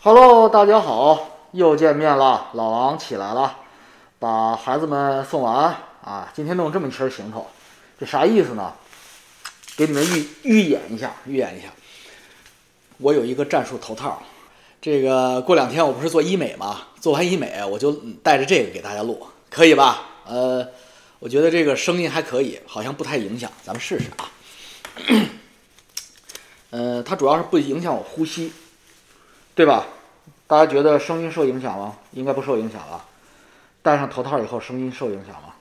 Hello，大家好，又见面了，老王起来了，把孩子们送完啊。今天弄这么一身行头，这啥意思呢？给你们预演一下。我有一个战术头套，这个过2天我不是做医美吗？做完医美我就带着这个给大家录，可以吧？我觉得这个声音还可以，好像不太影响，咱们试试啊。它主要是不影响我呼吸。对吧？大家觉得声音受影响吗？应该不受影响了。戴上头套以后，声音受影响吗？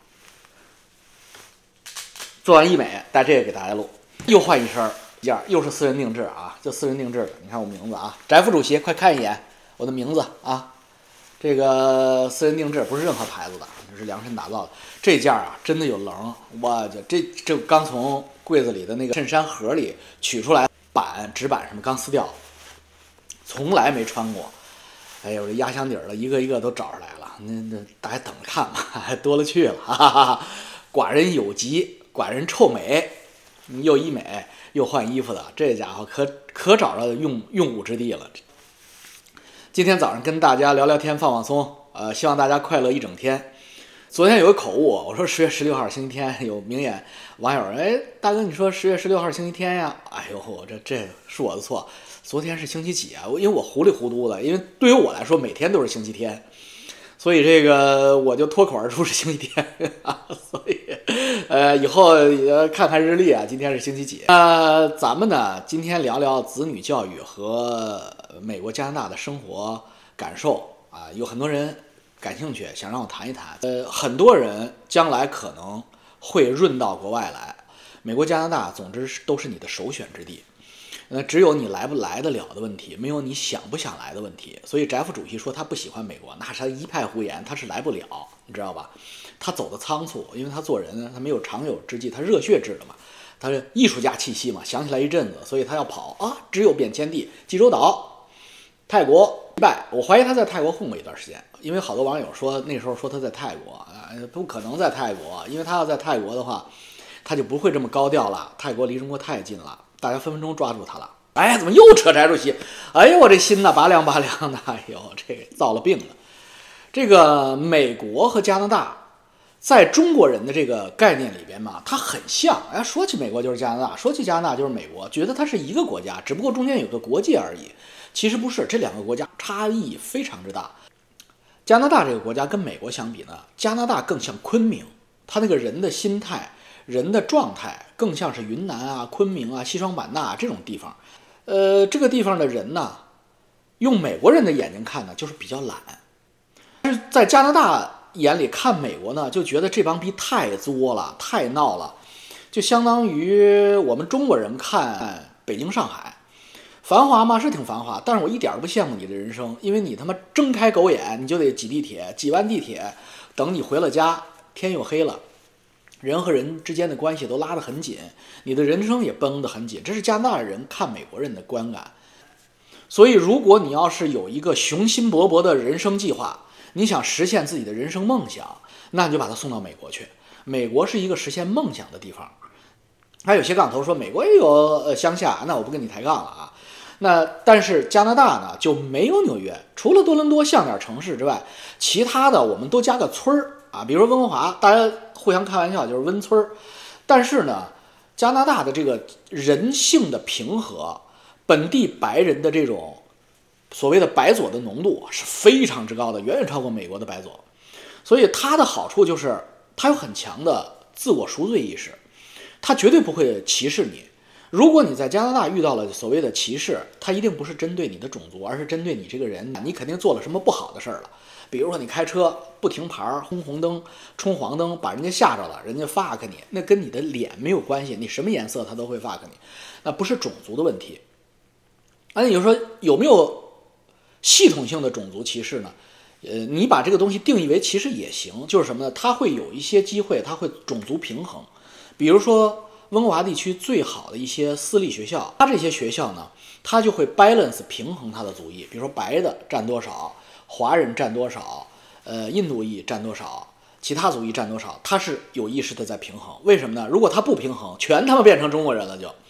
做完医美，带这个给大家录，又换一身件，又是私人定制啊，就私人定制的。你看我名字啊，翟副主席，快看一眼我的名字啊。这个私人定制不是任何牌子的，这是量身打造的。这件啊，真的有棱，我这刚从柜子里的那个衬衫盒里取出来，纸板什么刚撕掉。从来没穿过，哎呦，这压箱底儿的一个一个都找出来了，那大家等着看吧，还多了去了，哈哈哈。寡人有疾，寡人臭美，又医美又换衣服的，这家伙可找着用武之地了。今天早上跟大家聊聊天，放松，希望大家快乐一整天。昨天有个口误，我说10月16号星期天，有明眼网友，大哥你说10月16号星期天呀？哎呦，这是我的错。昨天是星期几啊？因为我糊里糊涂的，因为对于我来说每天都是星期天，所以这个我就脱口而出是星期天所以以后看看日历啊，今天是星期几？咱们呢今天聊聊子女教育和美国加拿大的生活感受啊，有很多人感兴趣，想让我谈一谈。很多人将来可能会润到国外来，美国加拿大总之都是你的首选之地。只有你来不来得了的问题，没有你想不想来的问题。所以翟副主席说他不喜欢美国，那是他一派胡言，他是来不了，你知道吧？他走的仓促，因为他做人呢，他没有长久之计，他热血制的嘛，他是艺术家气息嘛，想起来一阵子，所以他要跑啊，只有变迁地，济州岛、泰国、迪拜。我怀疑他在泰国混过一段时间，因为好多网友说那时候说他在泰国，不可能在泰国，因为他要在泰国的话，他就不会这么高调了，泰国离中国太近了。大家分分钟抓住他了，怎么又扯翟主席？哎呦，我这心呐拔凉拔凉的，哎呦，这个造了病了。这个美国和加拿大在中国人的这个概念里边嘛，它很像。说起美国就是加拿大，说起加拿大就是美国，觉得它是一个国家，只不过中间有个国界而已。其实不是，这两个国家差异非常之大。加拿大这个国家跟美国相比呢，加拿大更像昆明，它那个人的心态。人的状态更像是云南啊、昆明啊、西双版纳这种地方，这个地方的人呢，用美国人的眼睛看呢，就是比较懒；但是在加拿大眼里看美国呢，就觉得这帮逼太作了、太闹了，就相当于我们中国人看北京、上海，繁华嘛是挺繁华，但是我一点都不羡慕你的人生，因为你他妈睁开狗眼你就得挤地铁，挤完地铁，等你回了家，天又黑了。人和人之间的关系都拉得很紧，你的人生也绷得很紧，这是加拿大人看美国人的观感。所以如果你要是有一个雄心勃勃的人生计划，你想实现自己的人生梦想，那你就把他送到美国去。美国是一个实现梦想的地方。还有些杠头说美国也有乡下，那我不跟你抬杠了啊。但是加拿大呢就没有纽约，除了多伦多像点城市之外，其他的我们都加个村儿啊，比如说温哥华，大家互相开玩笑就是温村儿。但是呢，加拿大的这个人性的平和，本地白人的这种所谓的白左的浓度是非常之高的，远远超过美国的白左。所以它的好处就是它有很强的自我赎罪意识，它绝对不会歧视你。如果你在加拿大遇到了所谓的歧视，它一定不是针对你的种族，而是针对你这个人，你肯定做了什么不好的事儿了。比如说你开车不停牌，轰红灯、冲黄灯，把人家吓着了，人家 fuck 你，那跟你的脸没有关系，你什么颜色他都会 fuck 你，那不是种族的问题。那你就说有没有系统性的种族歧视呢？你把这个东西定义为歧视也行，就是什么呢？它会有一些机会，它会种族平衡。比如说温哥华地区最好的一些私立学校，它这些学校呢，它就会 balance 平衡它的族裔，比如说白的占多少，华人占多少，印度裔占多少，其他族裔占多少，它是有意识的在平衡。为什么呢？如果它不平衡，全他妈变成中国人了就。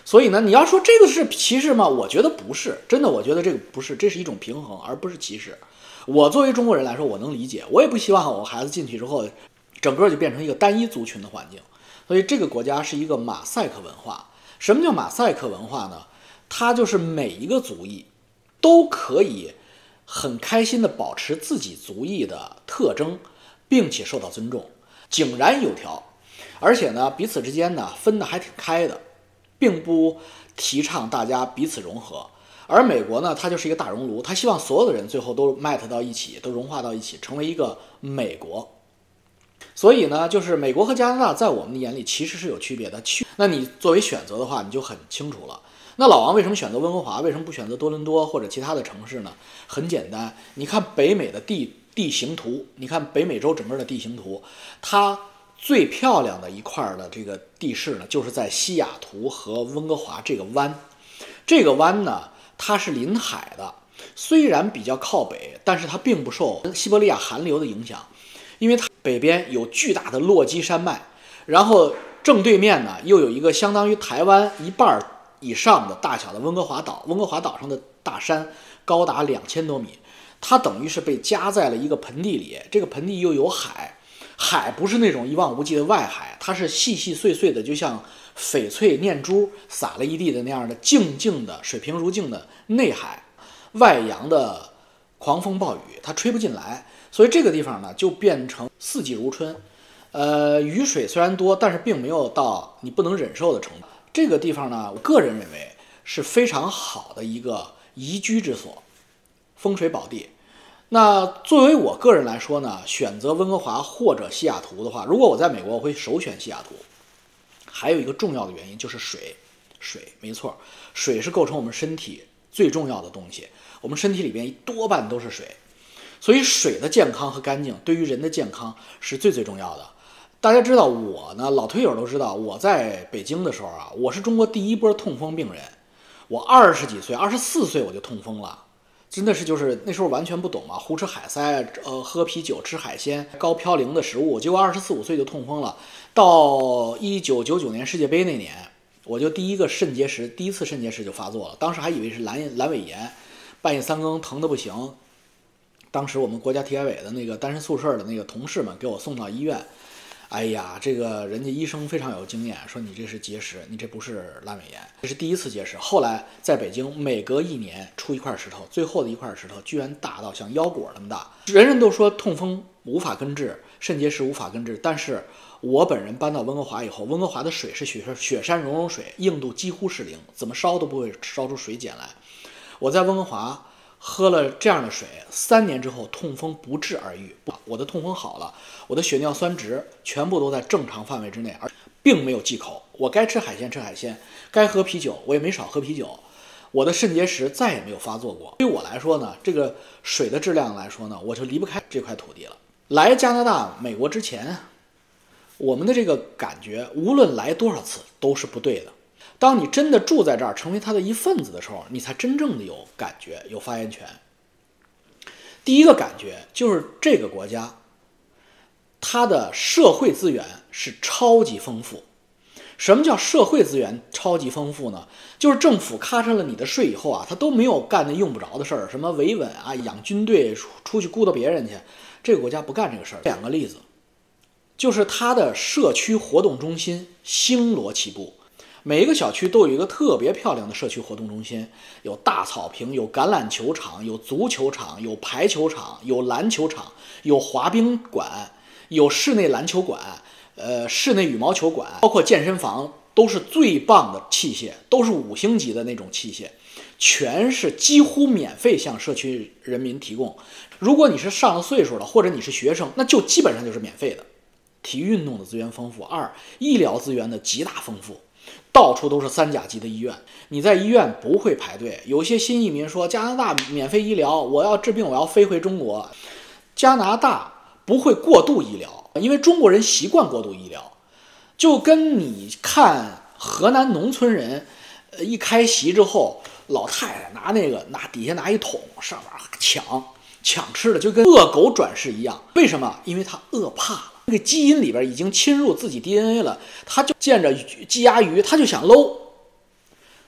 所以呢，你要说这个是歧视吗？我觉得不是，真的，我觉得这个不是，这是一种平衡，而不是歧视。我作为中国人来说，我能理解，我也不希望我孩子进去之后，整个就变成一个单一族群的环境。所以这个国家是一个马赛克文化。什么叫马赛克文化呢？它就是每一个族裔都可以很开心地保持自己族裔的特征，并且受到尊重，井然有条。而且呢，彼此之间呢分得还挺开的，并不提倡大家彼此融合。而美国呢，它就是一个大熔炉，它希望所有的人最后都 match 到一起，都融化到一起，成为一个美国。所以呢，就是美国和加拿大在我们的眼里其实是有区别的。那你作为选择的话，你就很清楚了。那老王为什么选择温哥华？为什么不选择多伦多或者其他的城市呢？很简单，你看北美的地形图，你看北美洲整个的地形图，它最漂亮的一块的这个地势呢，就是在西雅图和温哥华这个湾。这个湾呢，它是临海的，虽然比较靠北，但是它并不受西伯利亚寒流的影响，因为它北边有巨大的落基山脉，然后正对面呢又有一个相当于台湾一半以上的大小的温哥华岛。温哥华岛上的大山高达2000多米，它等于是被夹在了一个盆地里，这个盆地又有海，海不是那种一望无际的外海，它是细细碎碎的，就像翡翠念珠撒了一地的那样的静静的水平如镜的内海。外洋的狂风暴雨它吹不进来，所以这个地方呢就变成四季如春。雨水虽然多，但是并没有到你不能忍受的程度。这个地方呢，我个人认为是非常好的一个宜居之所，风水宝地。那作为我个人来说呢，选择温哥华或者西雅图的话，如果我在美国，我会首选西雅图。还有一个重要的原因就是水，没错，水是构成我们身体最重要的东西，我们身体里边多半都是水，所以水的健康和干净对于人的健康是最重要的。大家知道我呢，老推友都知道，我在北京的时候啊，我是中国第一波痛风病人。我20几岁，24岁我就痛风了，真的是就是那时候完全不懂嘛，胡吃海塞，喝啤酒，吃海鲜，高嘌呤的食物，结果24、25岁就痛风了。到1999年世界杯那年，我就第一次肾结石就发作了，当时还以为是阑尾炎，半夜3更疼得不行。当时我们国家体改委的那个单身宿舍的那个同事们给我送到医院。哎呀，这个人家医生非常有经验，说你这是结石，你这不是阑尾炎，这是第一次结石。后来在北京每隔1年出一块石头，最后的一块石头居然大到像腰果那么大。人人都说痛风无法根治，肾结石无法根治，但是我本人搬到温哥华以后，温哥华的水是雪山溶溶水，硬度几乎是0，怎么烧都不会烧出水碱来。我在温哥华喝了这样的水，3年之后痛风不治而愈，我的痛风好了，我的血尿酸值全部都在正常范围之内，而并没有忌口。我该吃海鲜吃海鲜，该喝啤酒我也没少喝啤酒，我的肾结石再也没有发作过。对于我来说呢，这个水的质量来说呢，我就离不开这块土地了。来加拿大、美国之前，我们的这个感觉，无论来多少次都是不对的。当你真的住在这儿，成为他的一份子的时候，你才真正的有感觉，有发言权。第一个感觉就是这个国家，它的社会资源是超级丰富。什么叫社会资源超级丰富呢？就是政府咔嚓了你的税以后啊，他都没有干那用不着的事儿，什么维稳啊、养军队、出去雇到别人去，这个国家不干这个事儿。2个例子，就是它的社区活动中心星罗棋布。每一个小区都有一个特别漂亮的社区活动中心，有大草坪，有橄榄球场，有足球场，有排球场，有篮球场，有滑冰馆，有室内篮球馆，室内羽毛球馆，包括健身房，都是最棒的器械，都是5星级的那种器械，全是几乎免费向社区人民提供。如果你是上了岁数了，或者你是学生，那就基本上就是免费的。体育运动的资源丰富，2医疗资源的极大丰富。到处都是3甲级的医院，你在医院不会排队。有些新移民说加拿大免费医疗，我要治病我要飞回中国。加拿大不会过度医疗，因为中国人习惯过度医疗，就跟你看河南农村人，一开席之后，老太太拿底下拿一桶，上面抢吃的，就跟恶狗转世一样。为什么？因为他饿怕了。那个基因里边已经侵入自己 DNA 了，他就见着鸡鸭鱼他就想搂。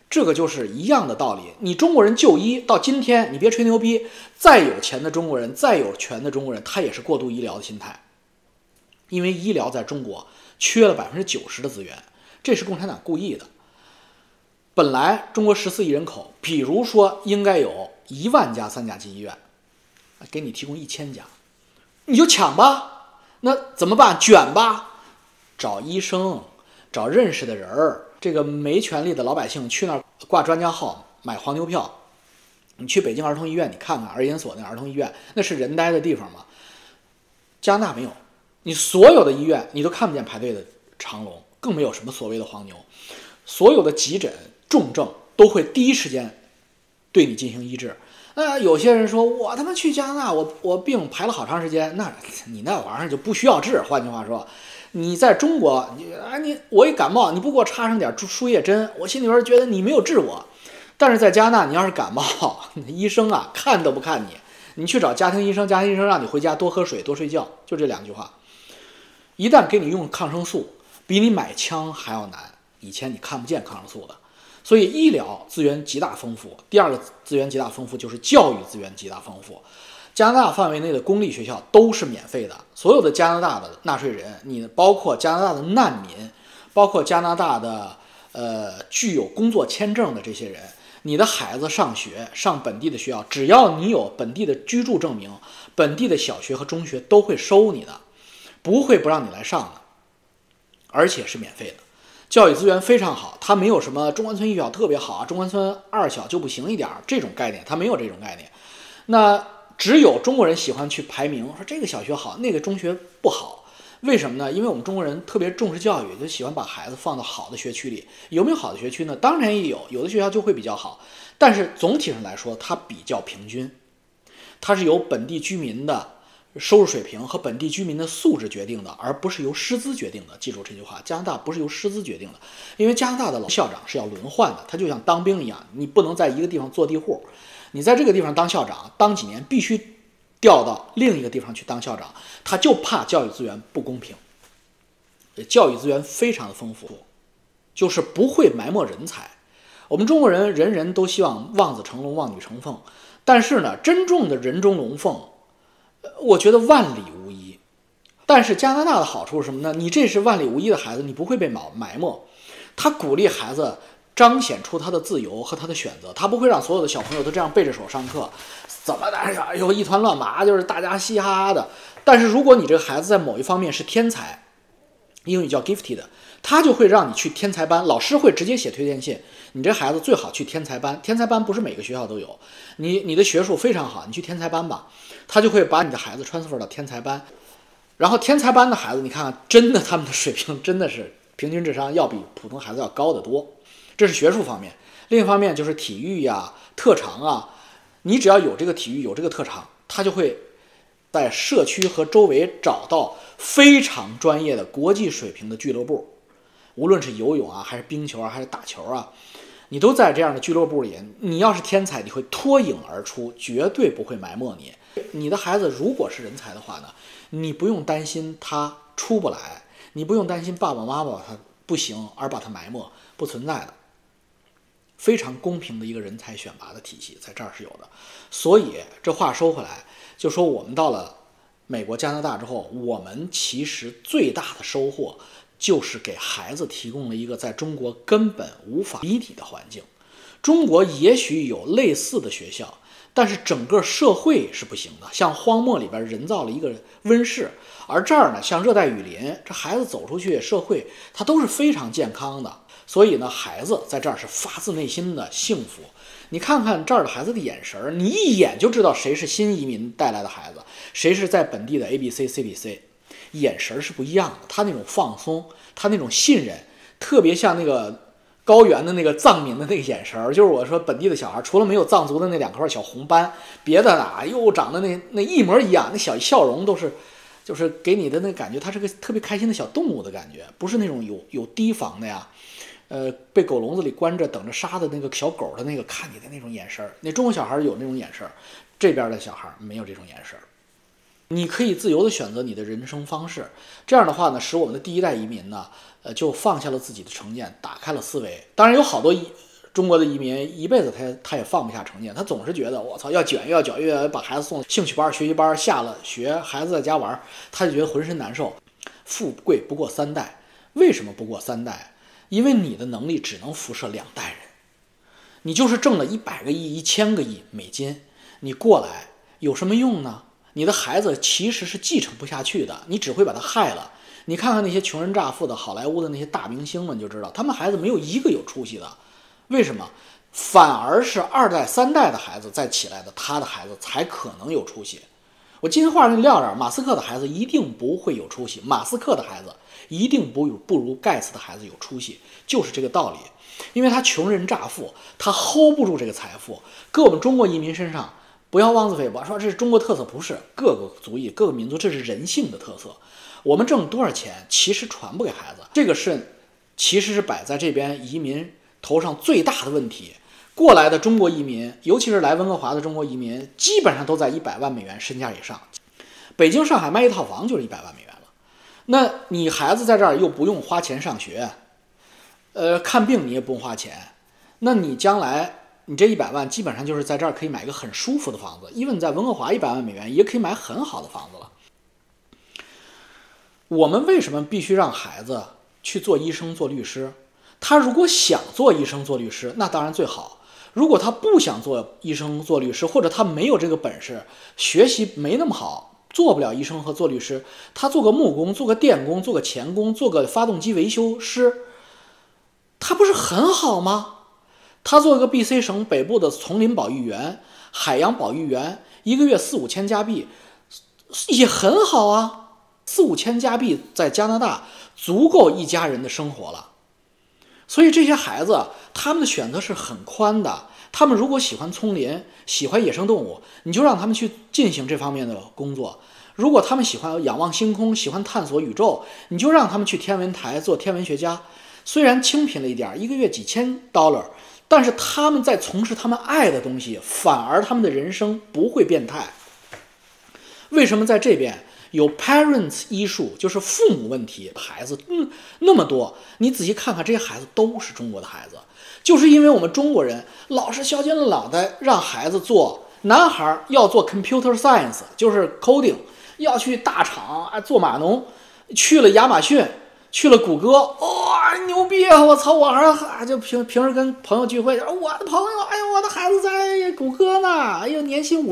这个就是一样的道理。你中国人就医到今天，你别吹牛逼，再有钱的中国人，再有权的中国人，他也是过度医疗的心态。因为医疗在中国缺了90%的资源，这是共产党故意的。本来中国14亿人口，比如说应该有1万家3甲级医院，给你提供1000家，你就抢吧。那怎么办？卷吧，找医生，找认识的人儿。这个没权利的老百姓去那儿挂专家号，买黄牛票。你去北京儿童医院，你看看儿研所那儿童医院，那是人待的地方吗？加拿大没有，你所有的医院你都看不见排队的长龙，更没有什么所谓的黄牛。所有的急诊、重症都会第一时间对你进行医治。有些人说我他妈去加拿大，我病排了好长时间，那你那玩意儿就不需要治。换句话说，你在中国，我一感冒，你不给我插上点输液针，我心里边觉得你没有治我。但是在加拿大，你要是感冒，医生啊看都不看你，你去找家庭医生，家庭医生让你回家多喝水、多睡觉，就这2句话。一旦给你用抗生素，比你买枪还要难。以前你看不见抗生素的，所以医疗资源极大丰富。第二个资源极大丰富就是教育资源极大丰富。加拿大范围内的公立学校都是免费的，所有的加拿大的纳税人，你包括加拿大的难民，包括加拿大的具有工作签证的这些人，你的孩子上学上本地的学校，只要你有本地的居住证明，本地的小学和中学都会收你的，不会不让你来上的，而且是免费的。教育资源非常好，它没有什么中关村一小特别好啊，中关村2小就不行一点这种概念，它没有这种概念。那只有中国人喜欢去排名，说这个小学好，那个中学不好。为什么呢？因为我们中国人特别重视教育，就喜欢把孩子放到好的学区里。有没有好的学区呢？当然也有，有的学校就会比较好，但是总体上来说，它比较平均，它是由本地居民的收入水平和本地居民的素质决定的，而不是由师资决定的。记住这句话，加拿大不是由师资决定的，因为加拿大的校长是要轮换的，他就像当兵一样，你不能在一个地方坐地户，你在这个地方当校长，当几年必须调到另一个地方去当校长，他就怕教育资源不公平。教育资源非常的丰富，就是不会埋没人才。我们中国人人人都希望望子成龙、望女成凤，但是呢，真正的人中龙凤，我觉得万里无一。但是加拿大的好处是什么呢？你这是万里无一的孩子，你不会被埋没。他鼓励孩子彰显出他的自由和他的选择，他不会让所有的小朋友都这样背着手上课，怎么的，哎呦一团乱麻，就是大家嘻嘻哈哈的。但是如果你这个孩子在某一方面是天才，英语叫 gifted， 他就会让你去天才班，老师会直接写推荐信，你这孩子最好去天才班。天才班不是每个学校都有，你的学术非常好，你去天才班吧，他就会把你的孩子 transfer 到天才班。然后天才班的孩子，你看看，真的他们的水平真的是平均智商要比普通孩子要高得多，这是学术方面。另一方面就是体育呀、特长啊，你只要有这个体育，有这个特长，他就会在社区和周围找到非常专业的国际水平的俱乐部，无论是游泳啊，还是冰球啊，还是打球啊，你都在这样的俱乐部里。你要是天才，你会脱颖而出，绝对不会埋没你。你的孩子如果是人才的话呢，你不用担心他出不来，你不用担心爸爸妈妈他不行而把他埋没，不存在的。非常公平的一个人才选拔的体系在这儿是有的。所以这话说回来，就说我们到了美国、加拿大之后，我们其实最大的收获就是给孩子提供了一个在中国根本无法比拟的环境。中国也许有类似的学校，但是整个社会是不行的。像荒漠里边人造了一个温室，而这儿呢，像热带雨林，这孩子走出去社会，他都是非常健康的。所以呢，孩子在这儿是发自内心的幸福。你看看这儿的孩子的眼神，你一眼就知道谁是新移民带来的孩子，谁是在本地的 ABC、CBC， 眼神是不一样的。他那种放松，他那种信任，特别像那个高原的那个藏民的那个眼神，就是我说本地的小孩，除了没有藏族的那2块小红斑，别的啊又长得那一模一样，那小笑容都是，就是给你的那感觉，他是个特别开心的小动物的感觉，不是那种有提防的呀。被狗笼子里关着等着杀的那个小狗的那个看你的那种眼神，那中国小孩有那种眼神，这边的小孩没有这种眼神。你可以自由的选择你的人生方式，这样的话呢，使我们的第一代移民呢，就放下了自己的成见，打开了思维。当然有好多中国的移民一辈子他也放不下成见，他总是觉得我操要卷又要卷，又要把孩子送兴趣班、学习班，下了学孩子在家玩，他就觉得浑身难受。富贵不过三代，为什么不过三代？因为你的能力只能辐射2代人。你就是挣了100个亿、1000个亿美金，你过来有什么用呢？你的孩子其实是继承不下去的，你只会把他害了。你看看那些穷人乍富的好莱坞的那些大明星们就知道，他们孩子没有一个有出息的。为什么？反而是2代、3代的孩子再起来的，他的孩子才可能有出息。我今话给你撂这儿，马斯克的孩子一定不会有出息，马斯克的孩子一定不如盖茨的孩子有出息，就是这个道理。因为他穷人乍富，他 hold 不住这个财富，搁我们中国移民身上，不要妄自菲薄，说这是中国特色，不是，各个族裔、各个民族，这是人性的特色。我们挣多少钱，其实传不给孩子，这个其实是摆在这边移民头上最大的问题。过来的中国移民，尤其是来温哥华的中国移民，基本上都在100万美元身价以上。北京、上海卖一套房就是100万美元了。那你孩子在这儿又不用花钱上学，看病你也不用花钱，那你将来你这100万基本上就是在这儿可以买个很舒服的房子，even在温哥华100万美元也可以买很好的房子了。我们为什么必须让孩子去做医生、做律师？他如果想做医生、做律师，那当然最好。如果他不想做医生、做律师，或者他没有这个本事，学习没那么好，做不了医生和做律师，他做个木工、做个电工、做个钳工、做个发动机维修师，他不是很好吗？他做一个 BC 省北部的丛林保育员、海洋保育员，一个月4-5千加币，也很好啊。4-5千加币在加拿大足够一家人的生活了。所以这些孩子他们的选择是很宽的，他们如果喜欢丛林、喜欢野生动物，你就让他们去进行这方面的工作；如果他们喜欢仰望星空、喜欢探索宇宙，你就让他们去天文台做天文学家。虽然清贫了一点，一个月几千$，但是他们在从事他们爱的东西，反而他们的人生不会变态。为什么在这边有 parents issue， 就是父母问题，孩子那么多，你仔细看看，这些孩子都是中国的孩子，就是因为我们中国人老是削尖了脑袋让孩子做，男孩要做 computer science， 就是 coding， 要去大厂做码农，去了亚马逊，去了谷歌，哇、牛逼啊！我操，我还就平时跟朋友聚会，我的朋友，哎呦，我的孩子在谷歌呢，哎呦，年薪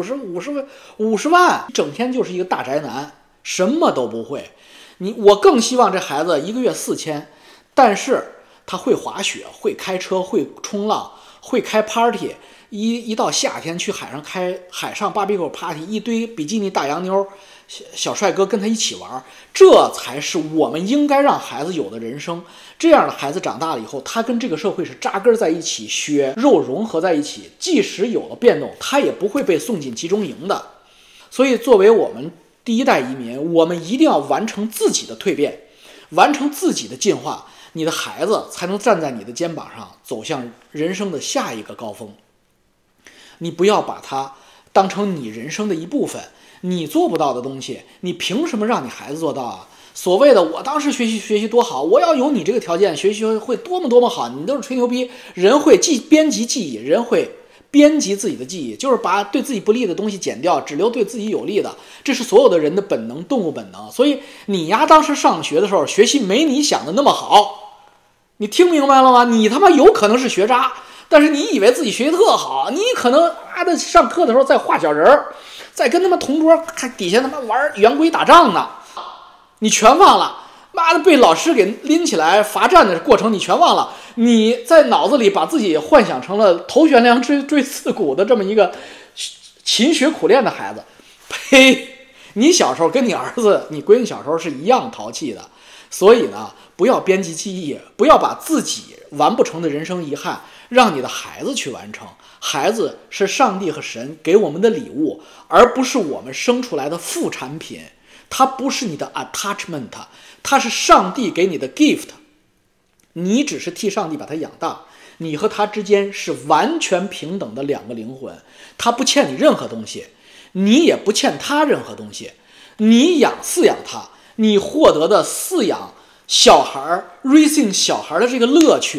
50万，整天就是一个大宅男。什么都不会，我更希望这孩子一个月4000，但是他会滑雪，会开车，会冲浪，会开 party， 一到夏天去海上开海上 barbecue party， 一堆比基尼大洋妞、小帅哥跟他一起玩，这才是我们应该让孩子有的人生。这样的孩子长大了以后，他跟这个社会是扎根在一起，血肉融合在一起，即使有了变动，他也不会被送进集中营的。所以作为我们第一代移民，我们一定要完成自己的蜕变，完成自己的进化，你的孩子才能站在你的肩膀上，走向人生的下一个高峰。你不要把它当成你人生的一部分，你做不到的东西，你凭什么让你孩子做到啊？所谓的我当时学习多好，我要有你这个条件，学习会多么好，你都是吹牛逼。人会编辑记忆，人会编辑自己的记忆，就是把对自己不利的东西剪掉，只留对自己有利的，这是所有的人的本能，动物本能。所以你当时上学的时候学习没你想的那么好，你听明白了吗？你他妈有可能是学渣，但是你以为自己学习特好，你可能的上课的时候在画小人儿，在跟他们同桌底下他妈玩圆规打仗呢，你全忘了。妈的，被老师给拎起来罚站的过程你全忘了，你在脑子里把自己幻想成了头悬梁锥刺股的这么一个勤学苦练的孩子。呸！你小时候跟你儿子你闺女小时候是一样淘气的。所以呢，不要编辑记忆，不要把自己完不成的人生遗憾让你的孩子去完成。孩子是上帝和神给我们的礼物，而不是我们生出来的副产品。它不是你的 attachment， 它是上帝给你的 gift， 你只是替上帝把它养大，你和他之间是完全平等的两个灵魂，他不欠你任何东西，你也不欠他任何东西。你饲养他，你获得的饲养小孩 raising 小孩的这个乐趣，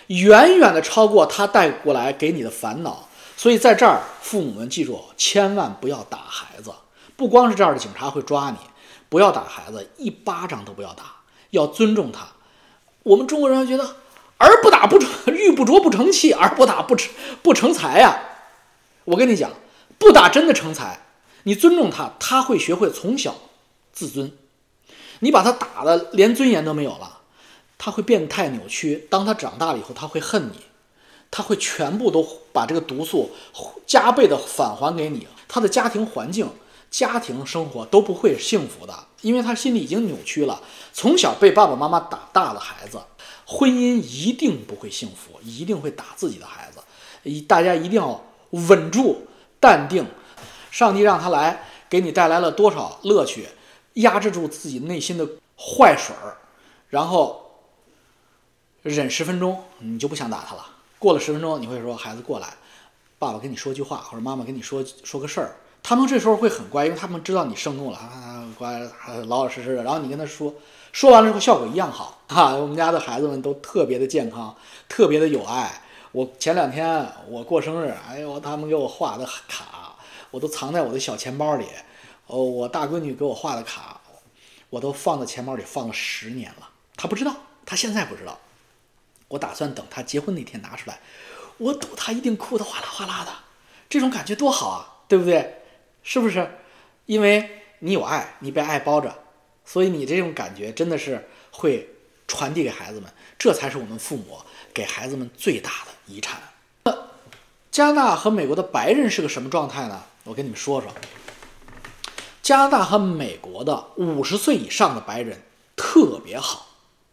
远远的超过他带过来给你的烦恼。所以在这儿，父母们记住，千万不要打孩子。不光是这儿的警察会抓你，不要打孩子，一巴掌都不要打，要尊重他。我们中国人觉得儿不打不成，玉不琢不成器，儿不打不成才呀。我跟你讲，不打真的成才。你尊重他，他会学会从小自尊。你把他打的连尊严都没有了，他会变态扭曲。当他长大了以后，他会恨你，他会全部都把这个毒素加倍的返还给你。他的家庭环境、家庭生活都不会幸福的，因为他心里已经扭曲了。从小被爸爸妈妈打大的孩子，婚姻一定不会幸福，一定会打自己的孩子。大家一定要稳住、淡定。上帝让他来，给你带来了多少乐趣，压制住自己内心的坏水儿，然后忍10分钟，你就不想打他了。过了10分钟，你会说孩子过来，爸爸跟你说句话，或者妈妈跟你说个事儿。他们这时候会很乖，因为他们知道你盛怒了，乖，老老实实的。然后你跟他说完了之后效果一样好啊。我们家的孩子们都特别的健康，特别的有爱。我前2天我过生日，哎呦，他们给我画的卡，我都藏在我的小钱包里。我大闺女给我画的卡，我都放在钱包里放了10年了。她不知道，她现在不知道。我打算等她结婚那天拿出来，我赌她一定哭得哗啦哗啦的。这种感觉多好啊，对不对？是不是？因为你有爱，你被爱包着，所以你这种感觉真的是会传递给孩子们，这才是我们父母给孩子们最大的遗产。加拿大和美国的白人是个什么状态呢？我跟你们说说。加拿大和美国的50岁以上的白人特别好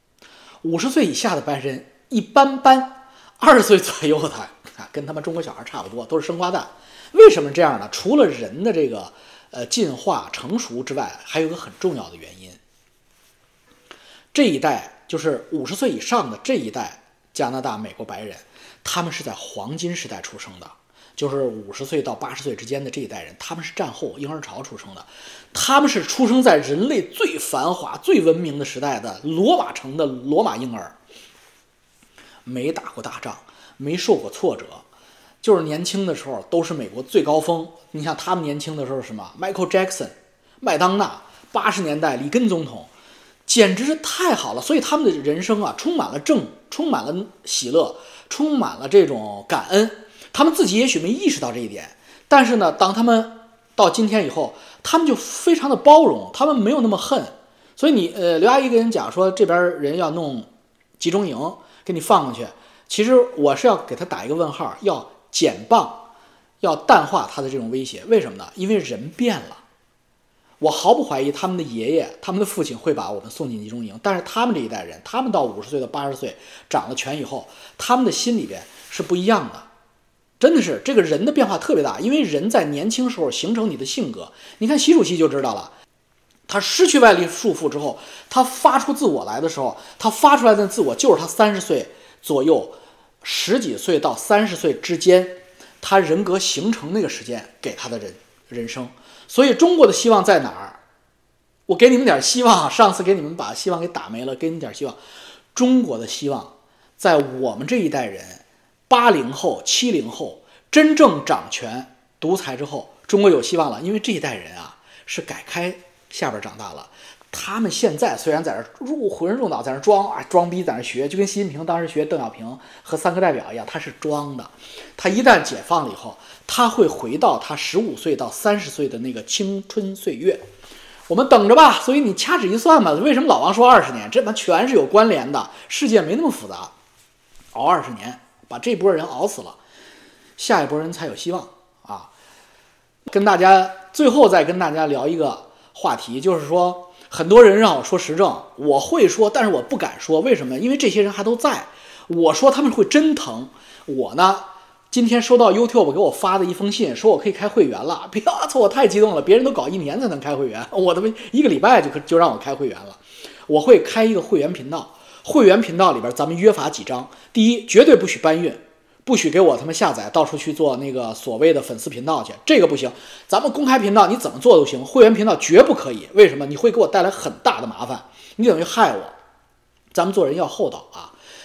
，50岁以下的白人一般般，20岁左右的跟他们中国小孩差不多，都是生瓜蛋。为什么这样呢？除了人的这个进化成熟之外，还有一个很重要的原因。这一代就是50岁以上的这一代加拿大、美国白人，他们是在黄金时代出生的，就是50岁到80岁之间的这一代人，他们是战后婴儿潮出生的，他们是出生在人类最繁华、最文明的时代的罗马城的罗马婴儿，没打过大仗，没受过挫折。就是年轻的时候都是美国最高峰。你像他们年轻的时候什么 Michael Jackson、麦当娜，80年代里根总统，简直是太好了。所以他们的人生啊，充满了充满了喜乐，充满了这种感恩。他们自己也许没意识到这一点，但是呢，当他们到今天以后，他们就非常的包容，他们没有那么恨。所以你刘阿姨跟人讲说这边人要弄集中营给你放过去，其实我是要给他打一个问号，要减磅，要淡化他的这种威胁。为什么呢？因为人变了。我毫不怀疑他们的爷爷、他们的父亲会把我们送进集中营，但是他们这一代人，他们到50岁到80岁掌了权以后，他们的心里边是不一样的。真的是这个人的变化特别大，因为人在年轻时候形成你的性格。你看习主席就知道了，他失去外力束缚之后，他发出自我来的时候，他发出来的自我就是他30岁左右10几岁到30岁之间，他人格形成那个时间给他的人生。所以中国的希望在哪儿？我给你们点希望，上次给你们把希望给打没了，给你们点希望。中国的希望在我们这一代人，80后、70后真正掌权独裁之后，中国有希望了。因为这一代人啊，是改开下边长大了。他们现在虽然在这浑身入脑，在那装逼，在那学，就跟习近平当时学邓小平和3个代表一样，他是装的。他一旦解放了以后，他会回到他15岁到30岁的那个青春岁月。我们等着吧。所以你掐指一算吧，为什么老王说20年？这他妈全是有关联的，世界没那么复杂。熬20年，把这波人熬死了，下一波人才有希望啊！跟大家最后再跟大家聊一个话题，就是说。很多人让我说时政，我会说，但是我不敢说。为什么？因为这些人还都在。我说他们会真疼。我呢，今天收到 YouTube 给我发的一封信，说我可以开会员了。别操，我太激动了！别人都搞1年才能开会员，我他妈1个礼拜就让我开会员了。我会开一个会员频道，会员频道里边咱们约法几章：第一，绝对不许搬运。不许给我他们下载，到处去做那个所谓的粉丝频道去，这个不行。咱们公开频道你怎么做都行，会员频道绝不可以。为什么？你会给我带来很大的麻烦，你等于害我。咱们做人要厚道啊。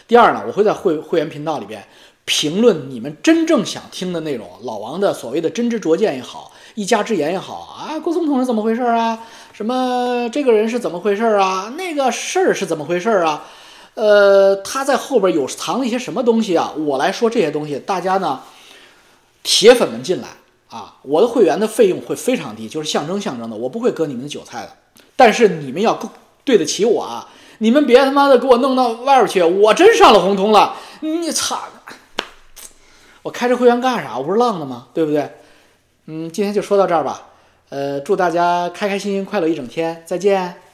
第二呢，我会在会员频道里边评论你们真正想听的内容，老王的所谓的真知灼见也好，一家之言也好啊，郭总统是怎么回事啊？什么这个人是怎么回事啊？那个事儿是怎么回事啊？他在后边有藏了一些什么东西啊？我来说这些东西，大家呢，铁粉们进来啊，我的会员的费用会非常低，就是象征的，我不会割你们的韭菜的。但是你们要对得起我啊！你们别他妈的给我弄到外边去，我真上了红通了！你操！我开这会员干啥？我不是浪的吗？对不对？今天就说到这儿吧。祝大家开开心心，快乐一整天，再见。